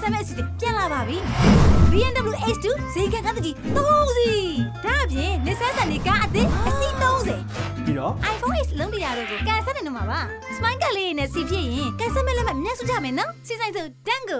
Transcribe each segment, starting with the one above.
SMS ပြန်လာပါပြီ BMW H2 ဈေးကကတကြီး30ဒါအပြင်လက်ဆက်ဆန်နေကားအသစ်အစီး30 ပြီးတော့ iPhone X လုံးတရားတို့ကိုကန်ဆက်နေမှာပါ Smile ကလေးနဲ့စီဖြစ်ရင်ကန်ဆက်မဲ့လက်မှတ်မြတ်စုကြမယ်နော်စီဆိုင်စု Tango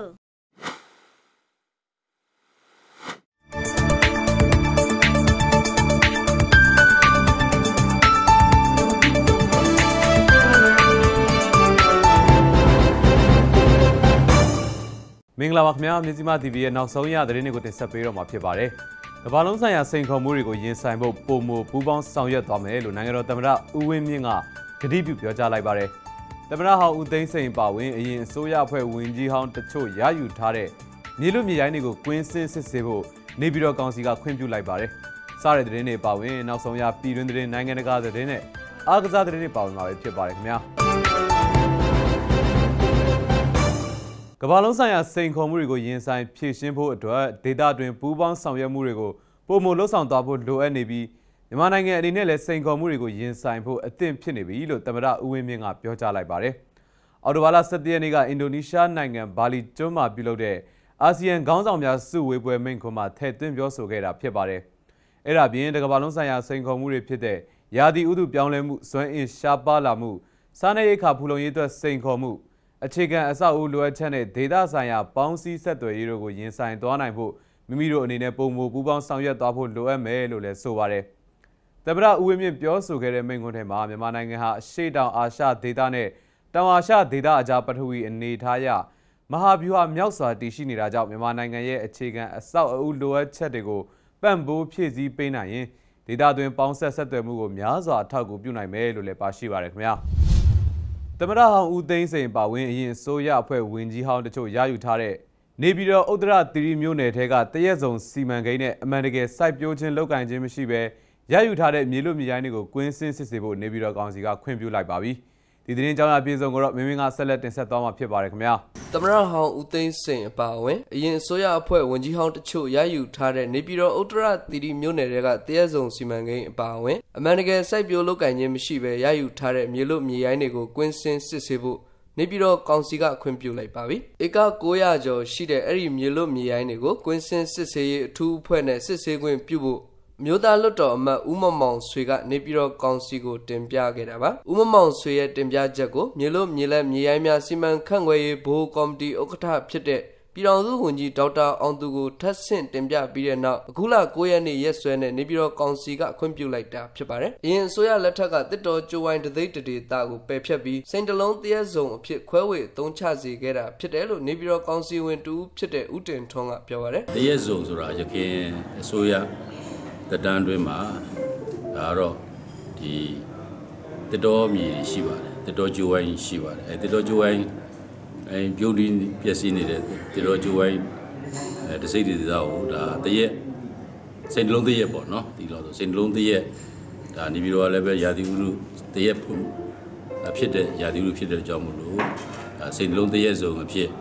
မင်္ဂလာပါခင်ဗျာမြစီမ TV ရဲ့နောက်ဆုံးရသတင်းတွေကိုတင်ဆက်ပေးတော့မှာဖြစ်ပါတယ်။ကမ္ဘာလုံးဆိုင်ရာစိန်ခေါ်မှုတွေကိုရင်ဆိုင်ဖို့ပုံမပူးပေါင်းဆောင်ရွက်သွားမယ်လို့နိုင်ငံတော်သမ္မတဦးဝင်းမြင့်ကကတိပြုပြောကြားလိုက်ပါတယ်။သမ္မတဟောင်းဦးသိန်းစိန်ပါဝင်အရင်အစိုးရအဖွဲ့ဝင်ကြီးဟောင်းတချို့ရယူထားတဲ့မြေလွတ်မြေရိုင်းတွေကိုကွင်းစင်းစစ်ဆေးဖို့နေပြည်တော်ကောင်စီကခွင့်ပြုလိုက်ပါတယ်။စားတဲ့သတင်းတွေပါဝင်နောက်ဆုံးရပြည်တွင်းသတင်းနိုင်ငံတကာသတင်းနဲ့အားကစားသတင်းတွေပါဝင်မှာဖြစ်ပါတယ်ခင်ဗျာ။ကမ္ဘာလုံးဆိုင်ရာစိန်ခေါ်မှုတွေကိုရင်ဆိုင်ဖြည့်ရှင်းဖို့အတွက်ဒေသတွင်ပူးပေါင်းဆောင်ရွက်မှုတွေကိုပုံမလှုပ်ဆောင်သွားဖို့လိုအပ်နေပြီးမြန်မာနိုင်ငံအနေနဲ့လည်းစိန်ခေါ်မှုတွေကိုရင်ဆိုင်ဖို့အသင့်ဖြစ်နေပြီလို့သမ္မတဦးဝင်းမြင့်ကပြောကြားလိုက်ပါတယ်။အော်တိုဘာလ17ရက်နေ့ကအင်ဒိုနီးရှားနိုင်ငံဘာလီကျွန်းမှာပြုလုပ်တဲ့အာဆီယံခေါင်းဆောင်များစုဝေးပွဲမိန့်ခွန်းမှာထည့်သွင်းပြောဆိုခဲ့တာဖြစ်ပါတယ်။အဲ့ဒါပြင်ကမ္ဘာလုံးဆိုင်ရာစိန်ခေါ်မှုတွေဖြစ်တဲ့ရာသီဥတုပြောင်းလဲမှုစွမ်းအင်ရှားပါလာမှုစားနပ်ရိက္ခာဖူလုံရေးအတွက်စိန်ခေါ်မှုအခြေခံအဆောက်အဦလိုအပ်ချက်နဲ့ဒေသဆိုင်ရာပေါင်းစည်းဆက်သွယ်ရေးတို့ကိုရင်ဆိုင်သွားနိုင်ဖို့မိမိတို့အနေနဲ့ပုံမပူးပေါင်းဆောင်ရွက်သွားဖို့လိုအပ်မယ်လို့လည်းဆိုပါတယ်။သမ္မတဦးဝင်းမြင့်ပြောဆိုခဲ့တဲ့မိန့်ခွန်းထဲမှာမြန်မာနိုင်ငံဟာအရှေ့တောင်အာရှဒေသနဲ့တောင်အာရှဒေသအကြားပထဝီအနေထားအရမဟာဗျူဟာမြောက်စွာတည်ရှိနေတာကြောင့်မြန်မာနိုင်ငံရဲ့အခြေခံအဆောက်အဦလိုအပ်ချက်တွေကိုပံ့ပိုးဖြည့်ဆည်းပေးနိုင်ရင်ဒေသတွင်းပေါင်းဆက်သွယ်မှုကိုများစွာအထောက်အကူပြုနိုင်မယ်လို့လည်းပါရှိပါတယ်ခင်ဗျာ။သမ္မတဟောင်းဦးသိန်းစိန်ပါဝင်အရင်အစိုးရအဖွဲ့ဝင်ကြီးဟောင်းတချို့ရယူထားတဲ့နေပြည်တော်ဥတ္တရသီရိမြို့နယ်ထဲကတရက်စုံစီမံကိန်းနဲ့အမှန်တကယ်စိုက်ပျိုးခြင်းလုပ်ကိုင်ခြင်းမရှိဘဲရယူထားတဲ့မြေလွတ်မြေရိုင်းတွေကိုကွင်းစင်းစစ်ဆေးဖို့နေပြည်တော်ကောင်စီကခွင့်ပြုလိုက်ပါပြီ။ဒီသတင်းကြောင်းအပြည့်စုံကိုတော့မင်းမင်းကဆက်လက်တင်ဆက်သွားမှာဖြစ်ပါတယ်ခင်ဗျာ။သမ္မတဟောင်းဦးသိန်းစိန်အပါအဝင်အရင်အစိုးရအဖွဲ့ဝင်ကြီးဟောင်းတချို့ရယူထားတဲ့နေပြည်တော်ဥတ္တရသီရိမြို့နယ်တွေကတရက်စုံစီမံကိန်းအပါအဝင်အမှန်တကယ်စိုက်ပျိုးလုပ်ကိုင်ခြင်းမရှိဘဲရယူထားတဲ့မြေလွတ်မြေရိုင်းတွေကိုကွင်းစင်းစစ်ဆေးဖို့နေပြည်တော်ကောင်စီကခွင့်ပြုလိုက်ပါပြီ။ဧက900ကျော်ရှိတဲ့အဲ့ဒီမြေလွတ်မြေရိုင်းတွေကိုကွင်းစင်းစစ်ဆေးရေးအထူးအဖွဲ့နဲ့စစ်ဆေးခွင့်ပြုဖို့မြို့သားလွတ်တော်အမတ်ဦးမောင်ဆွေကနေပြည်တော်ကောင်စီကိုတင်ပြခဲ့တာပါဦးမောင်ဆွေရဲ့တင်ပြချက်ကိုမြေလွတ်မြေလက်မြေရိုင်းများစီမံခန့်ခွဲရေးဘိုးကော်မတီဥက္ကဋ္ဌဖြစ်တဲ့ပြည်တော်စုဝန်ကြီးဒေါက်တာအောင်သူကိုထပ်ဆင့်တင်ပြပြီးတဲ့နောက်အခုလ9ရက်နေ့ရက်စွဲနဲ့နေပြည်တော်ကောင်စီကခွင့်ပြုလိုက်တာဖြစ်ပါတယ်အရင်အစိုးရလက်ထက်ကတစ်တော်ကျိုးဝိုင်းတသိတဒေတာကိုပယ်ဖျက်ပြီးစိန်တလုံးတရက်စုံအဖြစ်ခွဲဝေအသုံးချစေခဲ့တာဖြစ်တယ်လို့နေပြည်တော်ကောင်စီဝင်တူဖြစ်တဲ့ဦးတင်ထွန်းကပြောပါတယ်တရက်စုံဆိုတာရခိုင်အစိုးရတတန်းတွင်းမှာဒါတော့ဒီတစ်တော်မြေရှိပါတယ်တစ်တော်ကျိုးဝိုင်းရှိပါတယ်အဲတစ်တော်ကျိုးဝိုင်းပြုတ်ပြီးပြည့်စည်နေတဲ့တစ်တော်ကျိုးဝိုင်းတစိမ့်ဒေသကိုဒါတရက်စိန်တလုံးတရက်ပေါ့နော်ဒီလိုဆိုစိန်တလုံးတရက်ဒါနေပြီးတော့လည်းပဲရာသီဥတုတရက်ဖြစ်တဲ့ရာသီဥတုဖြစ်တဲ့အကြောင်းမို့လို့စိန်တလုံးတရက်စုံအဖြစ်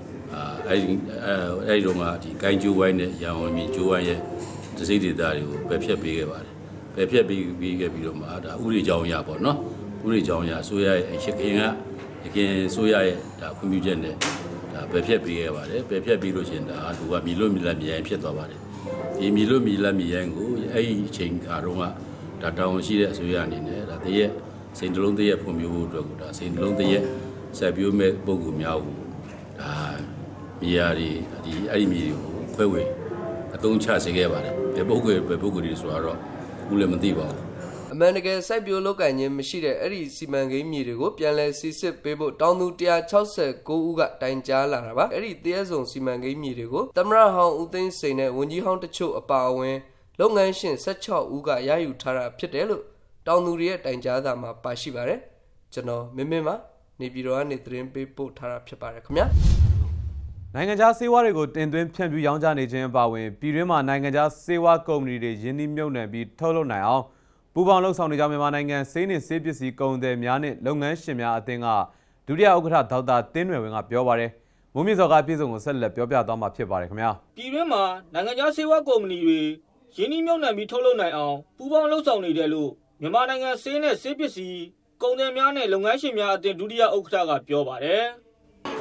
အဲဒီတော့ကဒီကိုင်းကျိုးဝိုင်းနဲ့ရန်ကုန်မြေကျိုးဝိုင်းရဲ့တစိမ့်ဒေသတွေကိုပယ်ဖျက်ပေးခဲ့ပါတယ်ပယ်ဖျက်ပြီးခဲ့ပြီးတော့မှဒါဥပဒေကြောင်းရပေါ့နော်ဥပဒေကြောင်းရအစိုးရရဲ့ရခင်ဆိုရရဲ့ဒါခွင့်ပြုချက်နဲ့ဒါပယ်ဖျက်ပေးခဲ့ပါတယ်ပယ်ဖျက်ပြီးလို့ရှိရင်ဒါလူကမြေလွတ်မြေလက်မြေရိုင်းဖြစ်သွားပါတယ်ဒီမြေလွတ်မြေလက်မြေရိုင်းကိုအဲ့ဒီအချိန်ခါတော့ကဒါတောင်းရှိတဲ့အစိုးရအနေနဲ့ဒါတရက်စိန်တလုံးတရက်ဖွံ့ဖြိုးဖို့အတွက်ကိုဒါစိန်တလုံးတရက်ဆက်ပြိုးမဲ့ပုံကူများကိုဒါမြေယာတွေဒီအဲ့ဒီမြေတွေကိုခွဲဝေအသုံးချစေခဲ့ပါတယ်ဘယ်ပုဂ္ဂိုလ်တွေဆိုတော့ဘူးလည်းမသိပါဘူးအမှန်တကယ်စိုက်ပျိုးလုပ်ကိုင်ခြင်းမရှိတဲ့အဲ့ဒီစီမံကိန်းမြေတွေကိုပြန်လည်စီစစ်ပေးဖို့တောင်းသူ169ဦးကတိုင်ကြားလာတာပါအဲ့ဒီတရက်စုံစီမံကိန်းမြေတွေကိုသမ္မတဟောင်းဦးသိန်းစိန်နဲ့ဝန်ကြီးဟောင်းတချို့အပါအဝင်လုပ်ငန်းရှင်16ဦးကရယူထားတာဖြစ်တယ်လို့တောင်းသူတွေရဲ့တိုင်ကြားစာမှာပါရှိပါတယ်ကျွန်တော်မင်းပါနေပြည်တော်ကနေသတင်းပေးပို့ထားတာဖြစ်ပါတယ်ခင်ဗျာနိုင်ငံခြားဆေးဝါးတွေကိုတင်သွင်းဖြန့်ဖြူးရောင်းချနေခြင်းအပါအဝင်ပြည်တွင်းမှာနိုင်ငံခြားဆေးဝါးကုမ္ပဏီတွေယင်းနှိမ့်မြုပ်နှံပြီးထုတ်လုပ်နိုင်အောင်ပူးပေါင်းလှုပ်ဆောင်နေကြမြန်မာနိုင်ငံဆေးနှင့်ဆေးပစ္စည်းကုန်သည်များနဲ့လုပ်ငန်းရှင်များအသင်းကဒုတိယဥက္ကဋ္ဌဒေါက်တာတင်းနွယ်ဝင်းကပြောပါတယ်။မိုးမြင့်စော်ကပြည်စုံကိုဆက်လက်ပြောပြသွားမှာဖြစ်ပါတယ်ခင်ဗျာ။ပြည်တွင်းမှာနိုင်ငံခြားဆေးဝါးကုမ္ပဏီတွေယင်းနှိမ့်မြုပ်နှံပြီးထုတ်လုပ်နိုင်အောင်ပူးပေါင်းလှုပ်ဆောင်နေတယ်လို့မြန်မာနိုင်ငံဆေးနဲ့ဆေးပစ္စည်းကုန်သည်များနဲ့လုပ်ငန်းရှင်များအသင်းဒုတိယဥက္ကဋ္ဌကပြောပါတယ်။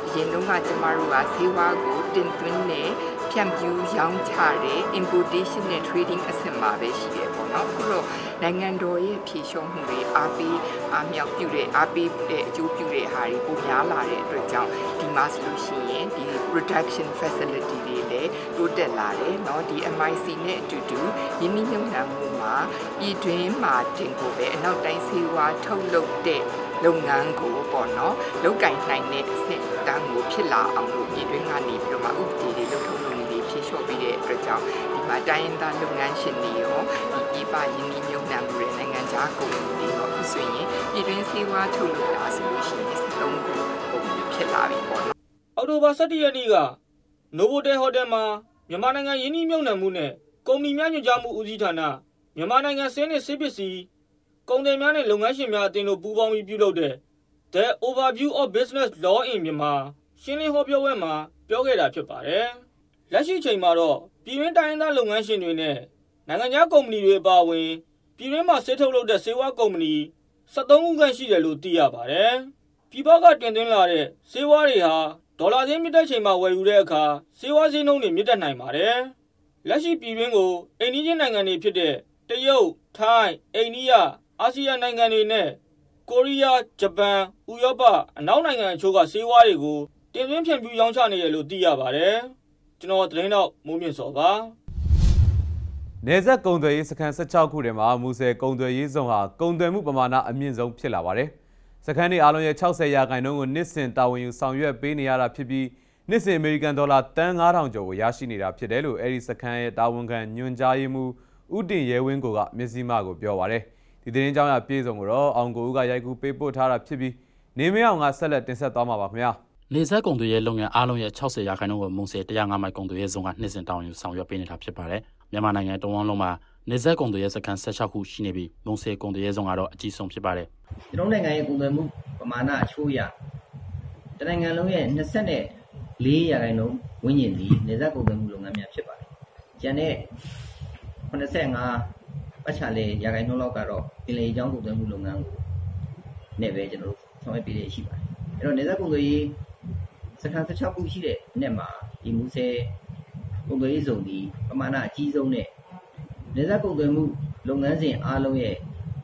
ရင်တုန်းကကျမတို့ကဈေးဝါးကိုတင်သွင်းနေဖြန့်ဖြူးရောင်းချတဲ့ importation နဲ့ trading အဆင့်မှာပဲရှိတယ်ပေါ့နော်ခုတော့နိုင်ငံတော်ရဲ့ဖြည့်ရှင်းမှုတွေအားပေးအားမြောက်ပြုတဲ့အကျိုးပြုတဲ့ဟာတွေပိုများလာတဲ့အတွက်ကြောင့်ဒီမှာဆိုလို့ရှိရင်ဒီ production facility တွေလည်းတိုးတက်လာတယ်เนาะဒီ MIC နဲ့အတူတူရင်းနှီးမြှုပ်နှံမှုမှာပြည်တွင်းမှာတင်ကိုပဲအနောက်တိုင်းဆေးဝါးထုတ်လုပ်တဲ့လုပ်ငန်းကိုပေါ့နော်လုပ်ကင်နိုင်တဲ့အဆင့်တန်းကိုဖြစ်လာအောင်လို့ပြည်တွင်းကနေပြီးတော့မှဥပဒေတွေလုပ်ထုတ်လုပ်နေဖြည့်လျှော့ပြီးတဲ့အတွက်ကြောင့်ဒီမှာတိုင်းရင်းသားလုပ်ငန်းရှင်တွေရောဒီပြည်ပရင်းနှီးမြှုပ်နှံမှုတွေနိုင်ငံခြားကုန်တွေရောအခုဆိုရင်ပြည်တွင်းဆေးဝါးထုတ်လုပ်တာဆိုလို့ရှိရင်73ခုပုံဖြစ်လာပြီပေါ့နော်အော်တိုဘာ17ရက်နေ့ကနိုဗိုတယ်ဟိုတယ်မှာမြန်မာနိုင်ငံရင်းနှီးမြှုပ်နှံမှုနဲ့ကုမ္ပဏီများညွှန်ကြားမှုဦးစီးဌာနမြန်မာနိုင်ငံစင်းနဲ့ဆေးပစ္စည်းကုန်သည်များနဲ့လုပ်ငန်းရှင်များအသင်းတို့ပူးပေါင်းပြီးပြုလုပ်တဲ့ The Overview of Business Law in Myanmar ရှင်းလင်းဟောပြောပွဲမှာပြောခဲ့တာဖြစ်ပါတယ်။လက်ရှိချိန်မှာတော့ပြည်တွင်းတိုင်းရင်းသားလုပ်ငန်းရှင်တွေနဲ့နိုင်ငံခြားကုမ္ပဏီတွေအပါအဝင်ပြည်တွင်းမှာဆေးထုတ်လုပ်တဲ့ဆေးဝါးကုမ္ပဏီ73ခုခန့်ရှိတယ်လို့သိရပါတယ်။ပြည်ပကတင်သွင်းလာတဲ့ဆေးဝါးတွေဟာဒေါ်လာဈေးမြင့်တဲ့ချိန်မှာဝယ်ယူတဲ့အခါဆေးဝါးဈေးနှုန်းတွေမြင့်တက်နိုင်ပါတယ်။လက်ရှိပြည်တွင်းကိုအိန္ဒိယနိုင်ငံတွေဖြစ်တဲ့တရုတ်၊ထိုင်း၊အိန္ဒိယအာဆီယံနိုင်ငံတွေနဲ့ကိုရီးယား၊ဂျပန်၊ဥရောပအနောက်နိုင်ငံအချို့ကဆေးဝါးတွေကိုတင်သွင်းဖြန့်ဖြူးရောင်းချနေတယ်လို့သိရပါတယ်။ကျွန်တော်သတင်းတော့မိုးမြင့်စောပါ။နယ်စပ်ကုန်သွယ်ရေးစခန်း16ခုထဲမှာမူဆယ်ကုန်သွယ်ရေးဇုံဟာကုန်သွယ်မှုပမာဏအမြင့်ဆုံးဖြစ်လာပါတယ်။စခန်းတွေအားလုံးရဲ့60%ကိုနှစ်စဉ်တာဝန်ယူဆောင်ရွက်ပေးနေရတာဖြစ်ပြီးနှစ်စဉ်အမေရိကန်ဒေါ်လာတန်း9000ကျော်ကိုရရှိနေတာဖြစ်တယ်လို့အဲဒီစခန်းရဲ့တာဝန်ခံညွှန်ကြားရေးမှူးဦးတင်ရဲဝင်းကိုကမျက်စိမှကိုပြောပါတယ်။ဒီသတင်းကြောင်းရပြေဆုံးကိုတော့အောင်ကိုဦးကရိုက်ကူးပေးပို့ထားတာဖြစ်ပြီးနေမအောင်ကဆက်လက်တင်ဆက်သွားမှာပါခင်ဗျာ။နေဆက်ကုန်သွယ်ရေးလုပ်ငန်းအားလုံးရဲ့60%ကိုမုံဆယ်105မိုင်ကုန်သွယ်ရေးဇုံကနှစ်စဉ်တောင်းယူဆောင်ရွက်ပေးနေတာဖြစ်ပါတယ်။မြန်မာနိုင်ငံတဝန်းလုံးမှာနေဆက်ကုန်သွယ်ရေးစခန်း16ခုရှိနေပြီးမုံဆယ်ကုန်သွယ်ရေးဇုံကတော့အကြီးဆုံးဖြစ်ပါတယ်။ကျွန်တော်နိုင်ငံရဲ့ကုန်သွယ်မှုပမာဏအချိုးအရတနိုင်ငံလုံးရဲ့24%ဝန်းကျင်သည်နေဆက်ကုန်သွယ်မှုလုပ်ငန်းများဖြစ်ပါတယ်။ကျန်တဲ့85ပတ်ချလေရာခိုင်နှုန်းလောက်ကတော့ပင်လယ်ကြောင်းကုန်သွယ်မှုလုပ်ငန်းကိုနဲ့ပဲကျွန်တော်တို့ဆောင်ရွက်ပေးရရှိပါတယ်။အဲ့တော့နေဆက်ကုန်သွယ်ရေးစခန်း16ခုရှိတဲ့နေ့မှာဒီမူဆယ်ကုန်သွယ်ရေးဇုံဒီပမာဏအကြီးဆုံးနဲ့နေဆက်ကုန်သွယ်မှုလုပ်ငန်းစဉ်အားလုံးရဲ့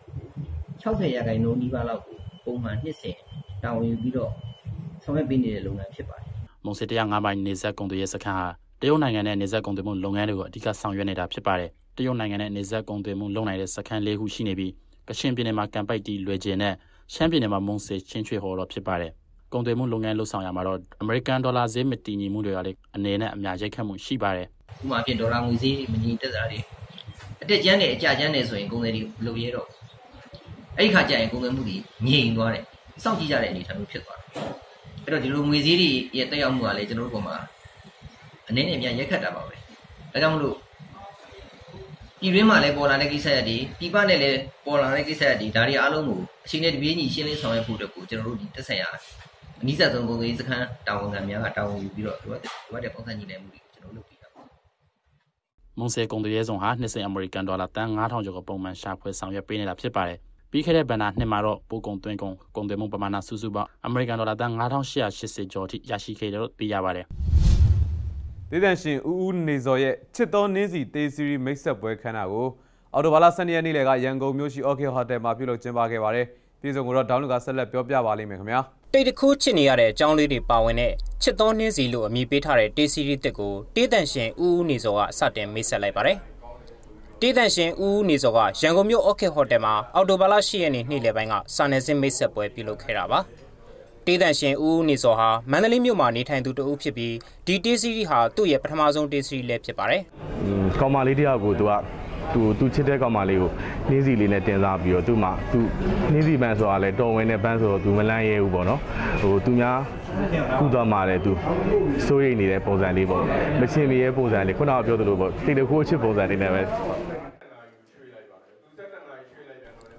60%နီးပါးလောက်ကိုပုံမှန်နှစ်စဉ်တာဝန်ယူပြီးတော့ဆောင်ရွက်ပေးနေတဲ့လုပ်ငန်းဖြစ်ပါတယ်။မုံဆယ်105မိုင်နေဆက်ကုန်သွယ်ရေးစခန်းဟာတရုတ်နိုင်ငံနဲ့နေဆက်ကုန်သွယ်မှုလုပ်ငန်းတွေကိုအဓိကဆောင်ရွက်နေတာဖြစ်ပါတယ်။တရုတ်နိုင်ငံနဲ့နေဆက်ကုန်သွယ်မှုလုပ်နိုင်တဲ့စခန်း၄ခုရှိနေပြီးကချင်ပြည်နယ်မှာကံပိုက်တီလွယ်ကျင်နဲ့ရှမ်းပြည်နယ်မှာမုံဆယ်ချင်းချွေဟော်တော့ဖြစ်ပါတယ်။ကုန်သွယ်မှုလုပ်ငန်းလှုပ်ဆောင်ရမှာတော့အမေရိကန်ဒေါ်လာဈေးမတည်ငြိမ်မှုတွေကလည်းအနေနဲ့အများရိုက်ခတ်မှုရှိပါတယ်။ဥပမာဖြင့်ဒေါ်လာငွေဈေးမငြိမ်သက်တာတွေအတက်ကျန်းနဲ့အကျကျန်းနဲ့ဆိုရင်ကုန်သည်တွေလုပ်ရတော့အဲ့ဒီခါကျရင်ကုန်သွယ်မှုတွေငြိမ်သွားတယ်။စောင့်ကြည့်ကြတဲ့အနေအထားမျိုးဖြစ်သွားတယ်။အဲ့တော့ဒီလိုငွေဈေးတွေရဲ့တက်ရောက်မှုကလည်းကျွန်တော်တို့ပုံမှာအနေနဲ့အများရိုက်ခတ်တာပါပဲ။ဒါကြောင့်မလို့ပြည်တွင်းမှာလည်းပေါ်လာတဲ့ကိစ္စရပ်တွေပြည်ပနဲ့လည်းပေါ်လာတဲ့ကိစ္စရပ်တွေဒါတွေအားလုံးကိုအချိန်နဲ့တပြေးညီရှင်းလင်းဆောင်ရွက်ဖို့အတွက်ကိုကျွန်တော်တို့ဒီတက်ဆိုင်ရာအနည်းဆုံးကုန်သွယ်ရေးစခန်းတာဝန်ခံများကတာဝန်ယူပြီးတော့ဒီတဲ့ပုံစံညီနိုင်မှုတွေကိုကျွန်တော်လုပ်ပြီးတာပါ။မုံဆယ်ကုန်သွယ်ရေးဇုံဟာနှစ်စဉ်အမေရိကန်ဒေါ်လာတန်း9000ကျော်ကိုပုံမှန်ရှာဖွေဆောင်ရွက်ပေးနေတာဖြစ်ပါတယ်။ပြီးခဲ့တဲ့ဘဏ္ဍာနှစ်မှာတော့ပို့ကုန်သွင်းကုန်ကုန်သွယ်မှုပမာဏစုစုပေါင်းအမေရိကန်ဒေါ်လာတန်း9880ကျော်ထိရရှိခဲ့တယ်လို့သိရပါတယ်။ဒေသရှင်ဦးဦးနေဇော်ရဲ့ချစ်တော်နင်းစီတေးစီရီမိတ်ဆက်ပွဲခမ်းနားကိုအော်တိုဘာလ12ရက်နေ့လယ်ကရန်ကုန်မြို့ရှိ OK ဟိုတယ်မှာပြုလုပ်ကျင်းပခဲ့ပါတယ်။ပြည်စုံကိုတော့ဒေါင်းလူကဆက်လက်ပြောပြပါလိမ့်မယ်ခင်ဗျာ။တိတ်တခိုးချစ်နေရတဲ့အကြောင်းလေးတွေပါဝင်တဲ့ချစ်တော်နင်းစီလို့အမည်ပေးထားတဲ့တေးစီရီတစ်ကိုဒေသရှင်ဦးဦးနေဇော်ကစတင်မိတ်ဆက်လိုက်ပါတယ်။ဒေသရှင်ဦးဦးနေဇော်ကရန်ကုန်မြို့ OK ဟိုတယ်မှာအော်တိုဘာလ10ရက်နေ့နေ့လယ်ပိုင်းကစာနယ်ဇင်းမိတ်ဆက်ပွဲပြုလုပ်ခဲ့တာပါ။ဒေသရှင်ဦးဦးနေဇော်ဟာမန္တလေးမြို့မှာနေထိုင်သူတဦးဖြစ်ပြီးဒီတေးစီရီဟာသူ့ရဲ့ပထမဆုံးတေးစီရီလည်းဖြစ်ပါတယ်။ကောင်မလေးတယောက်ကိုသူချစ်တဲ့ကောင်မလေးကိုနှင်းစီလေးနဲ့တင်စားပြီးတော့သူနှင်းစီပန်းဆိုတာလဲတော်ဝင်တဲ့ပန်းဆိုတော့သူမလန့်ရဲဘူးပေါ့နော်။သူများခုသွားမှလည်းသူစိုးရိမ်နေတဲ့ပုံစံလေးပေါ့။မချင်မရဲပုံစံလေးခုနကပြောသလိုပေါ့တိတ်တခိုးချစ်ပုံစံလေးနဲ့ပဲ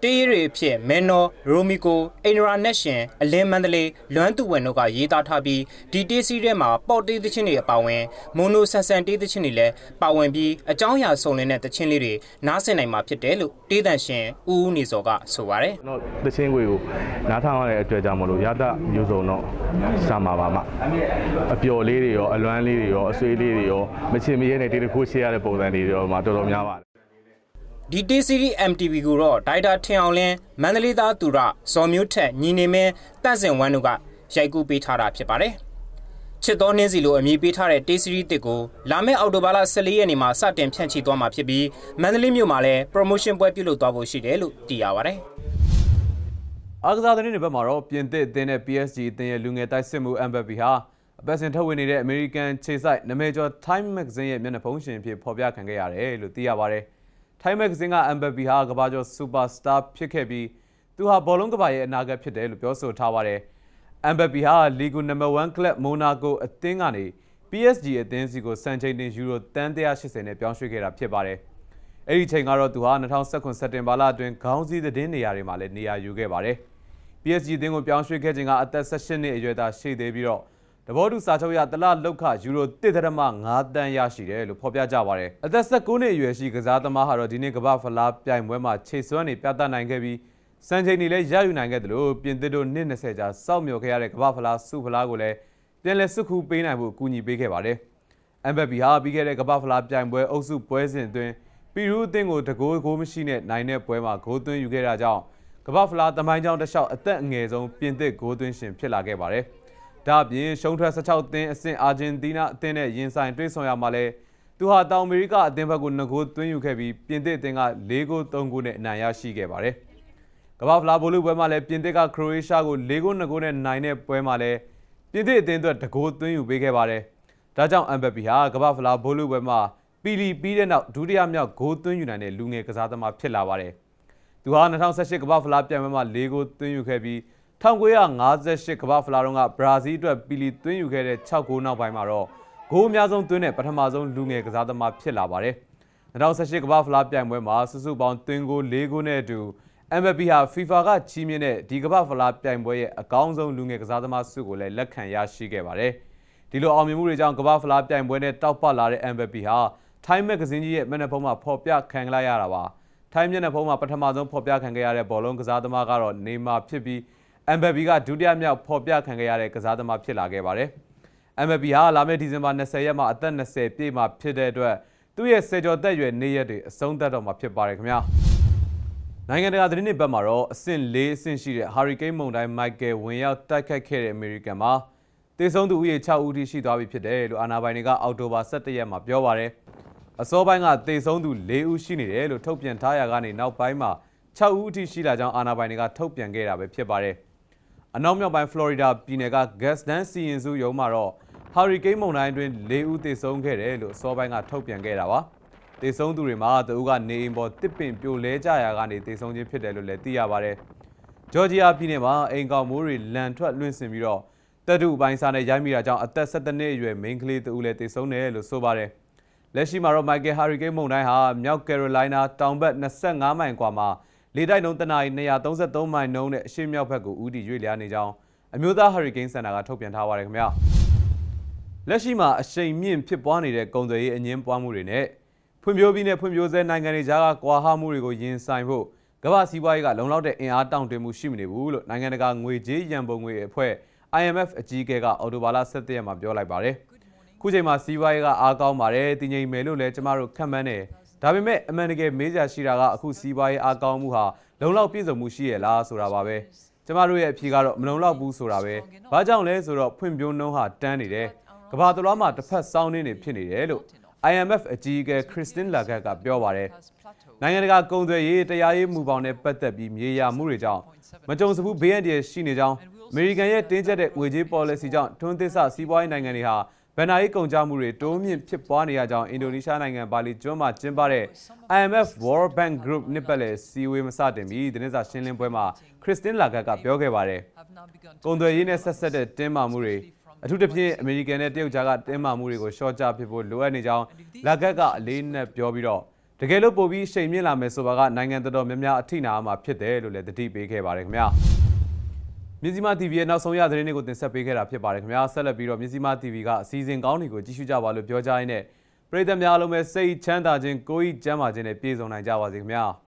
တေးရီဖြစ်မဲနော်ရိုမီကိုအင်ဒရာနက်ရှင်အလင်းမန္တလေးလွမ်းသူဝင်တို့ကရေးသားထားပြီးဒီတေးစီးထဲမှာပေါ့တေးသချင်းတွေအပါဝင်မိုနိုဆန်ဆန်တေးသချင်းတွေလည်းပါဝင်ပြီးအကြောင်းအရာစုံလင်တဲ့သချင်းလေးတွေနားဆင်နိုင်မှာဖြစ်တယ်လို့တေးသန့်ရှင်ဦးဦးနေစောကဆိုပါတယ်ကျွန်တော်သချင်းကိုနားထောင်ရတဲ့အတွက်ကြောင့်မလို့ရတမျိုးစုံတော့စမှာပါမှအပျော်လေးတွေရောအလွမ်းလေးတွေရောအဆွေးလေးတွေရောမချင်မရဲနဲ့တေးတစ်ခုရှင်းရတဲ့ပုံစံတွေရောမှာတော်တော်များပါတယ်ဒီတေးစီးရီ MTV ကိုတော့ဒိုက်တာထင်အောင်လင်းမန္တလေးသားသူရဇော်မျိုးထက်ညီနေမင်းတန့်စင်ဝမ်းတို့ကရိုက်ကူးပေးထားတာဖြစ်ပါတယ်ချစ်တော်နှင်းစီလိုအမည်ပေးထားတဲ့တေးစီးရီတစ်ကိုလာမယ့်အောက်တိုဘာလ14ရက်နေ့မှာစတင်ဖြန့်ချိသွားမှာဖြစ်ပြီးမန္တလေးမြို့မှာလည်း promotion ပွဲပြုလုပ်သွားဖို့ရှိတယ်လို့သိရပါတယ်အားကစားသတင်းတွေဘက်မှာတော့ပြင်သစ်အသင်းနဲ့ PSG အသင်းရဲ့လူငယ်တိုက်စစ်မှု Mbappé ဟာအပတ်စဉ်ထုတ်ဝေနေတဲ့ American ခြေစိုက်နာမည်ကျော် Time Magazine ရဲ့မျက်နှာဖုံးရှင်အဖြစ်ဖော်ပြခံခဲ့ရတယ်လို့သိရပါတယ်Time Magazine က Mbappé ဟာကမ္ဘာကျော် Superstar ဖြစ်ခဲ့ပြီးသူဟာဘောလုံးကမ္ဘာရဲ့အနာဂတ်ဖြစ်တယ်လို့ပြောဆိုထားပါတယ်Mbappé ဟာ Ligue No. 1 Club Monaco အသင်းကနေ PSG အသင်းစီကိုစံချိန်တင်ယူရိုတန်180နဲ့ပြောင်းရွှေ့ခဲ့တာဖြစ်ပါတယ်အဲ့ဒီချိန်ကတော့သူဟာ2019စက်တင်ဘာလအတွင်းခေါင်းစည်းသတင်းနေရာတွေမှာလည်းနေရာယူခဲ့ပါတယ်PSG အသင်းကိုပြောင်းရွှေ့ခဲ့ခြင်းကအသက်18နှစ်အရွယ်သားရှိသေးပြီးတော့တဘောတူစာချုပ်ရတလလောက်ခယူရို1.5 တန်းရရှိတယ်လို့ဖော်ပြကြပါတယ်အသက်19နှစ်အရွယ်ရှိကစားသမားဟာတော့ဒီနေ့ကမ္ဘာဖလားပြိုင်ပွဲမှာခြေစွမ်းတွေပြသနိုင်ခဲ့ပြီးစံချိန်တွေလည်းရယူနိုင်ခဲ့တယ်လို့ပြင်သစ်တို့နှစ်20ကြာစောင့်မျှော်ခဲ့ရတဲ့ကမ္ဘာဖလားဆုဖလားကိုလည်းပြန်လည်စုခူးပေးနိုင်ဖို့အကူအညီပေးခဲ့ပါတယ်Mbappé ဟာပြီးခဲ့တဲ့ကမ္ဘာဖလားပြိုင်ပွဲအုပ်စုပွဲစဉ်အတွင်းပီရူးအသင်းကိုတကိုးမရှိနဲ့နိုင်တဲ့ပွဲမှာဂိုးသွင်းယူခဲ့တာကြောင့်ကမ္ဘာဖလားသမိုင်းကြောင်းတစ်လျှောက်အသက်အငယ်ဆုံးပြင်သစ်ဂိုးသွင်းရှင်ဖြစ်လာခဲ့ပါတယ်ဒါအပြင်ရှုံးထွက်16သင်းအဆင့်အာဂျင်တီးနားအသင်းနဲ့ရင်ဆိုင်တွေ့ဆုံရမှာလဲသူဟာတောင်အမေရိကအသင်းဘက်ကို2ဂိုးသွင်းယူခဲ့ပြီးပြင်သစ်အသင်းက4ဂိုး3ဂိုးနဲ့အနိုင်ရရှိခဲ့ပါတယ်ကမ္ဘာဖလားဗိုလ်လုပွဲမှာလည်းပြင်သစ်ကခရိုအေးရှားကို4ဂိုး2ဂိုးနဲ့နိုင်တဲ့ပွဲမှာလည်းပြင်သစ်အသင်းအတွက်2ဂိုးသွင်းယူပေးခဲ့ပါတယ်ဒါကြောင့် Mbappé ဟာကမ္ဘာဖလားဗိုလ်လုပွဲမှာပီလီပြီးတဲ့နောက်ဒုတိယမြောက်ဂိုးသွင်းယူနိုင်တဲ့လူငယ်ကစားသမားဖြစ်လာပါတယ်သူဟာ2018ကမ္ဘာဖလားပြိုင်ပွဲမှာ4ဂိုးသွင်းယူခဲ့ပြီး1958ကမ္ဘာဖလားတုန်းကဘရာဇီးအတွက်ပီလီသွင်းယူခဲ့တဲ့6ဂိုးနောက်ပိုင်းမှာတော့ဂိုးအများဆုံးသွင်းတဲ့ပထမဆုံးလူငယ်ကစားသမားဖြစ်လာပါတယ်2018ကမ္ဘာဖလားပြိုင်ပွဲမှာစုစုပေါင်းသွင်းဂိုး4ဂိုးနဲ့အတူMbappé ဟာ FIFA ကချီးမြှင့်တဲ့ဒီကမ္ဘာဖလားပြိုင်ပွဲရဲ့အကောင်းဆုံးလူငယ်ကစားသမားဆုကိုလည်းလက်ခံရရှိခဲ့ပါတယ်ဒီလိုအောင်မြင်မှုတွေကြောင့်ကမ္ဘာဖလားပြိုင်ပွဲနဲ့တောက်ပလာတဲ့ Mbappé ဟာ Time Magazine ကြီးရဲ့မျက်နှာဖုံးမှာဖော်ပြခံလိုက်ရတာပါTime မျက်နှာဖုံးမှာပထမဆုံးဖော်ပြခံခဲ့ရတဲ့ဘောလုံးကစားသမားကတော့နေမာဖြစ်ပြီးMbappé ကဒုတိယမြောက်ဖော်ပြခံခဲ့ရတဲ့ကစားသမားဖြစ်လာခဲ့ပါတယ်Mbappé ဟာလာမယ့်ဒီဇင်ဘာ20ရက်မှာအသက်20ပြည့်မှာဖြစ်တဲ့အတွက်သူ့ရဲ့ဆယ်ကျော်သက်ရွယ်နေ့ရက်တွေအဆုံးသတ်တော့မှာဖြစ်ပါတယ်ခင်ဗျာနိုင်ငံတကာသတင်းတွေဘက်မှာတော့အဆင့်4အဆင့်ရှိတဲ့ Hurricane မုန်တိုင်း Michael ဝင်ရောက်တိုက်ခတ်ခဲ့တဲ့အမေရိကန်မှာသေဆုံးသူဦးရေ6ဦးထိရှိသွားပြီဖြစ်တယ်လို့အာဏာပိုင်တွေကအောက်တိုဘာ17ရက်မှာပြောပါတယ်အစောပိုင်းကသေဆုံးသူ4ဦးရှိနေတယ်လို့ထုတ်ပြန်ထားရကနေနောက်ပိုင်းမှာ6ဦးအထိရှိလာကြောင်းအာဏာပိုင်တွေကထုတ်ပြန်ခဲ့တာပဲဖြစ်ပါတယ်အနောက်မြောက်ပိုင်းဖလော်ရီဒါပြည်နယ်က Gas တန်းစီရင်စုရုံးမှာတော့ Hurricane မုန်တိုင်းအတွင်း4ဦးသေဆုံးခဲ့တယ်လို့အစောပိုင်းကထုတ်ပြန်ခဲ့တာပါသေဆုံးသူတွေမှာတဦးကနေအိမ်ပေါ်တစ်ပင်ပြိုလဲကျရာကနေသေဆုံးခြင်းဖြစ်တယ်လို့လည်းသိရပါတယ်ဂျော်ဂျီယာပြည်နယ်မှာအိမ်ကောင်မိုးတွေလန်ထွက်လွင့်စင်ပြီးတော့တပ်တူပိုင်းစားနဲ့ရိုက်မိတာကြောင့်အသက်17နှစ်အရွယ်မိန်းကလေးတဦးလည်းသေဆုံးတယ်လို့ဆိုပါတယ်လက်ရှိမှာတော့ Michael Hurricane မုန်တိုင်းဟာမြောက်ကယ်ရိုလိုင်းနာတောင်ဘက်25မိုင်ကွာမှာလေတိုက်နှုန်းတနာရီ233မိုင်နှုန်းနဲ့အရှေ့မြောက်ဘက်ကိုဦးတည်ရွေ့လျားနေကြောင်းအမျိုးသားဟာရီကိန်းစင်တာကထုတ်ပြန်ထားပါတယ်ခင်ဗျာလက်ရှိမှာအရှိန်မြင့်ဖြစ်ပွားနေတဲ့ကုန်သွယ်ရေးအငင်းပွားမှုတွေနဲ့ဖွံ့ဖြိုးပြီးနဲ့ဖွံ့ဖြိုးဆဲနိုင်ငံတွေကြားကကွာဟမှုတွေကိုရင်ဆိုင်ဖို့ကမ္ဘာစီးပွားရေးကလုံလောက်တဲ့အင်အားတောင့်တင်းမှုရှိမနေဘူးလို့နိုင်ငံတကာငွေကြေးရန်ပုံငွေအဖွဲ့ IMF အကြီးအကဲကအော်တိုဘာလ17ရက်မှာပြောလိုက်ပါတယ်ခုချိန်မှာစီးပွားရေးကအားကောင်းပါတယ်တည်ငြိမ်မယ်လို့လည်းကျမတို့ခန့်မှန်းတယ်ဒါပေမဲ့အမှန်တကယ်မေးစရာရှိတာကအခုစီးပွားရေးအားကောင်းမှုဟာလုံလောက်ပြည့်စုံမှုရှိရလားဆိုတာပါပဲကျမတို့ရဲ့အဖြေကတော့မလုံလောက်ဘူးဆိုတာပဲဘာကြောင့်လဲဆိုတော့ဖွံ့ဖြိုးနှုန်းဟာတန်းနေတယ်ကမ္ဘာတစ်လွှားမှာတစ်ဖက်စောင်းနေဖြစ်နေတယ်လို့ IMF အကြီးအကဲ Christine Lagarde ကပြောပါတယ်နိုင်ငံတကာကုန်သွယ်ရေးတရားရေးမူပေါင်းနဲ့ပတ်သက်ပြီးမြေယာမှုတွေကြောင့်မကြုံစဘူးဘေးအန္တရာယ်ရှိနေကြောင်းအမေရိကန်ရဲ့တင်းကျပ်တဲ့ငွေကြေး policy ကြောင့်ထွန်းသစ်စစီးပွားရေးနိုင်ငံတွေဟာဗန်နာရေးကုန်ကျမှုတွေတိုးမြင့်ဖြစ်ပွားနေရကြောင်းအင်ဒိုနီးရှားနိုင်ငံဘာလီကျွန်းမှာကျင်းပတဲ့ IMF World Bank Group နှစ်ပတ်လည်စီဝေးမစတင်ပြီးသတင်းစာရှင်းလင်းပွဲမှာ Christine Lagarde ကပြောခဲ့ပါတယ်ကုန်သွယ်ရေးနဲ့ဆက်ဆက်တဲ့တင်းမာမှုတွေအထူးသဖြင့်အမေရိကန်နဲ့တရုတ်ကြားကတင်းမာမှုတွေကိုရှော့ချဖြစ်ဖို့လိုအပ်နေကြောင်း Lagarde ကအလေးနက်ပြောပြီးတော့တကယ်လို့ပို့ပြီးအချိန်မြင့်လာမယ်ဆိုပါကနိုင်ငံတော်တော်များများအထိနာမှာဖြစ်တယ်လို့လည်းတတိပေးခဲ့ပါတယ်ခင်ဗျာမြစီမာ TV ရဲ့နောက်ဆုံးရသတင်းတွေကိုတင်ဆက်ပေးခဲ့တာဖြစ်ပါတယ်ခင်ဗျာဆက်လက်ပြီးတော့မြစီမာ TV ကအစီအစဉ်ကောင်းတွေကိုကြည့်ရှုကြပါလို့ပြောကြရင်းနဲ့ပရိသတ်များအားလုံးပဲစိတ်ချမ်းသာခြင်းကိုယ်ဤကျန်းမာခြင်းနဲ့ပြည့်စုံနိုင်ကြပါစေခင်ဗျာ